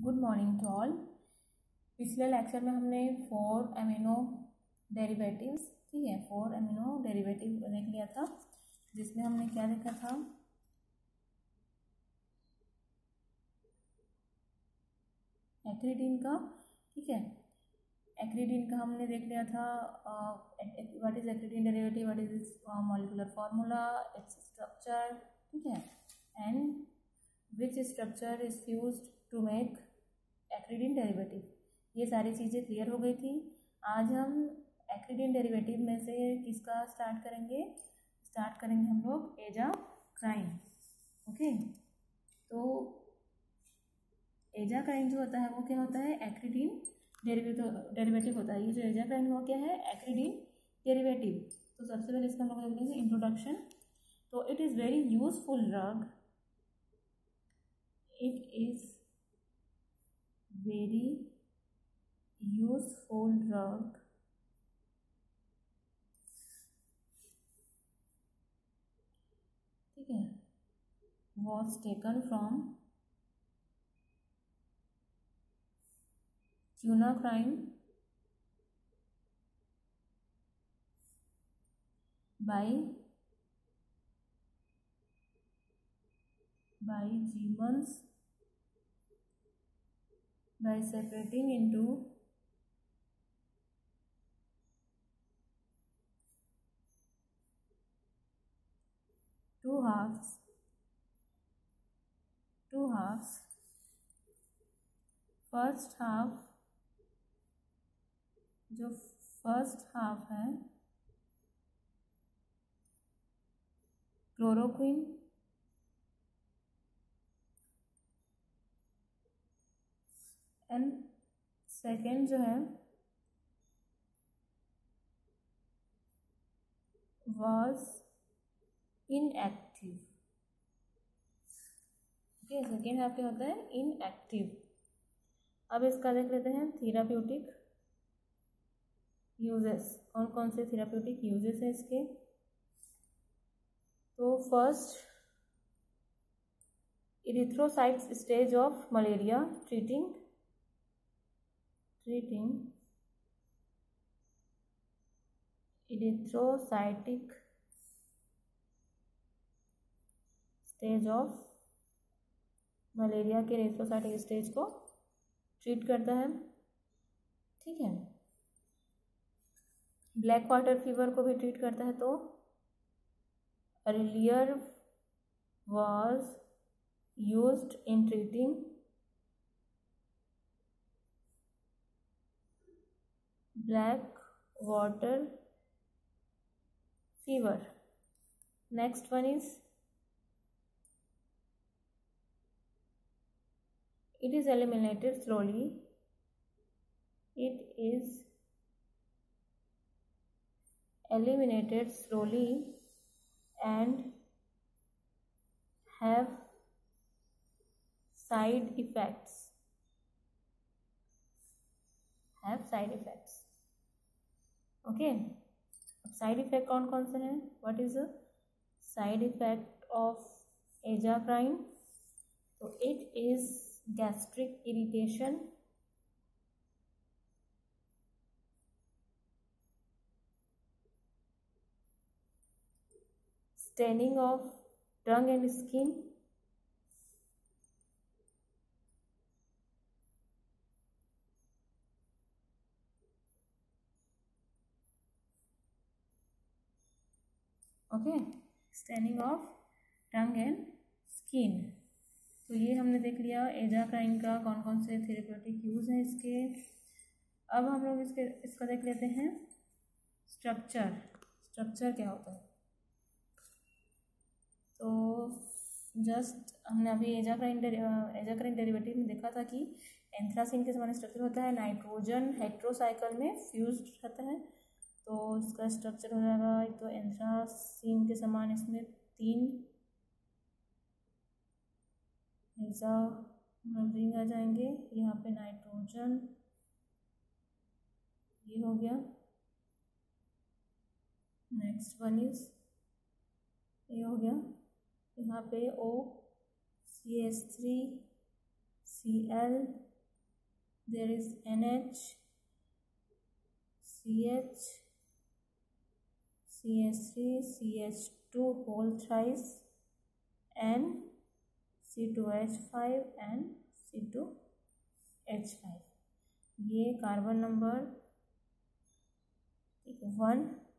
Good morning to all. पिछले lecture में हमने 4 अमीनो डेरिवेटिव्स, ठीक है, 4 अमीनो डेरिवेटिव देख लिया था, जिसमें हमने क्या देखा था, एक्रिडीन का, ठीक है, एक्रिडीन का हमने देख लिया था। What is acridine derivative, what is its molecular formula, its structure, ठीक है, and which structure is used to make acridine derivative. ये सारी चीज़ें क्लियर हो गई थी। आज हम एक्रिडीन डेरिवेटिव में से किसका स्टार्ट करेंगे हम लोग एजाक्राइन। ओके, तो एजाक्राइन जो होता है वो क्या होता है, एक्रिडीन डेरिवेटिव होता है। ये जो एजाक्राइन वो क्या है, एक्रिडीन डेरिवेटिव। तो सबसे पहले इसका हम लोग देख लेंगे इंट्रोडक्शन। तो it is very useful drug, इट इज़ very useful drug ठीक है, was taken from quinacrine by Siemens by separating into two halves. First half है क्लोरोक्विन एंड सेकेंड जो है was inactive। Okay, second half क्या होता है, इनएक्टिव। अब इसका देख लेते हैं थेराप्यूटिक यूजेस। कौन कौन से थेराप्यूटिक यूजेस है इसके। तो first, erythrocytes stage of malaria, treating erythrocytic stage of malaria के इरिथ्रोसाइटिक स्टेज को ट्रीट करता है, ठीक है। ब्लैक वाटर फीवर को भी ट्रीट करता है। तो earlier was used in treating black water fever. Next one is it is eliminated slowly. It is eliminated slowly and have side effects. Okay, अब साइड इफेक्ट कौन कौन से हैं, what is the side effect of azacrine. तो it is gastric irritation, staining of tongue and skin, okay, staining of tongue and skin. तो ये हमने देख लिया एजाक्राइन का कौन कौन से थेरेप्यूटिक यूज हैं इसके। अब हम लोग इसका देख लेते हैं स्ट्रक्चर क्या होता है। तो जस्ट हमने अभी एजाक्राइन डेरिवेटिव में देखा था कि एंथ्रासीन के समान स्ट्रक्चर होता है, नाइट्रोजन हेट्रोसाइकल में फ्यूज्ड रहता है। तो इसका स्ट्रक्चर हो जाएगा, एक तो एंथ्रासीन के समान इसमें 3 ऐसा रिंग आ जाएंगे। यहाँ पे नाइट्रोजन, ये हो गया। नेक्स्ट वन इज ये हो गया, यहाँ पे O CH3 Cl there is NH, CH, CH3, CH2 whole thrice, and C2H5 and C2H5. ये कार्बन नंबर 1,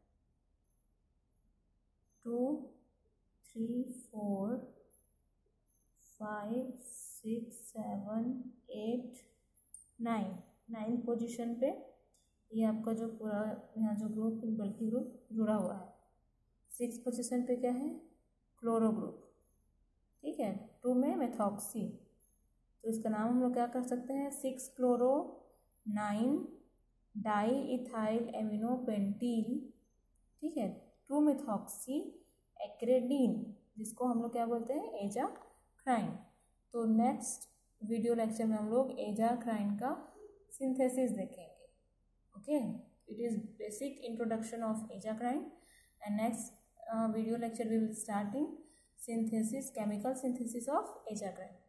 2, 3, 4, 5, 6, 7, 8, 9 पोजीशन पे ये आपका जो पूरा यहाँ जो ग्रुप बल्कि ग्रुप जुड़ा हुआ है। 6 पोजीशन पे क्या है? क्लोरो ग्रुप, ठीक है। 2 में मेथॉक्सी, तो इसका नाम हम लोग क्या कर सकते हैं? 6 क्लोरो 9 डाई इथाइल एमिनोपेंटील, ठीक है। 2 मेथॉक्सी एक्रेडीन, जिसको हम लोग क्या बोलते हैं? एजाक्राइन। तो नेक्स्ट वीडियो लेक्चर में हम लोग एजाक्राइन का सिंथेसिस देखेंगे। Okay, it is basic introduction of azacrine, and next video lecture we will starting synthesis, chemical synthesis of azagrine.